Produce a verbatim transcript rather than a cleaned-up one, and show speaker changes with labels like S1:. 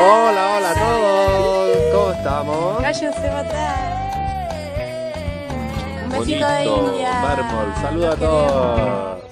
S1: Hola, hola a todos. ¿Cómo estamos?
S2: Cállense para atrás. Un besito
S1: Bonito,
S2: de India.
S1: mármol. Saluda a
S2: Los queremos.
S1: todos.